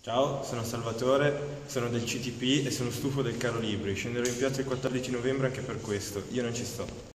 Ciao, sono Salvatore, sono del CTP e sono stufo del caro libri. Scenderò in piazza il 14 novembre anche per questo. Io non ci sto.